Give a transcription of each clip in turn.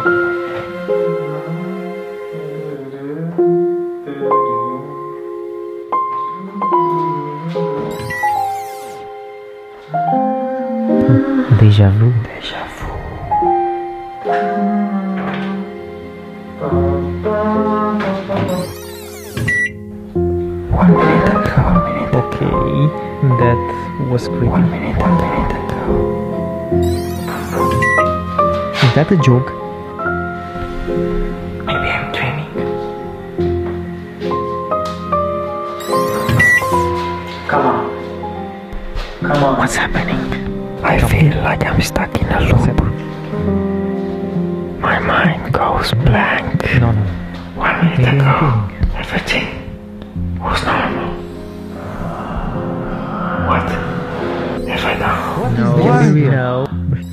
Déjà vu. 1 minute ago. Okay, that was creepy. 1 minute ago. Is that a joke? Maybe I'm dreaming. Come on. What's happening? I feel like I'm stuck in a loop. My mind goes blank. No. 1 minute Maybe ago, I'm everything was normal. What have I done? No, no.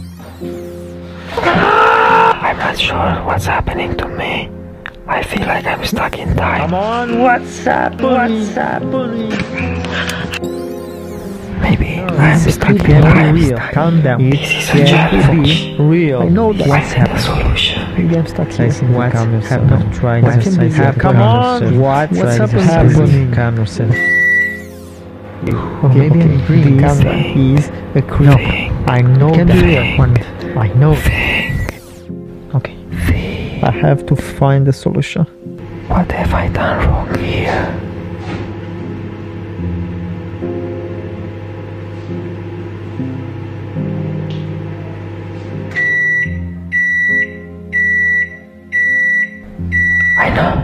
I'm not sure what's happening to me. I feel like I'm stuck in time. Come on, what's happening? Maybe I'm stuck in Can't time. be real. Calm down. This is a Can't challenge. be real. I know that. What's the solution? Maybe I'm stuck here. What happened? Try What exercise. can be happening? Come on. What's happening? Calm yourself. Okay, maybe I'm dreaming. Calm down. Is a creep. No, I know Can that. be real. I know. Think. Okay. I have to find a solution. What have I done wrong here? I know.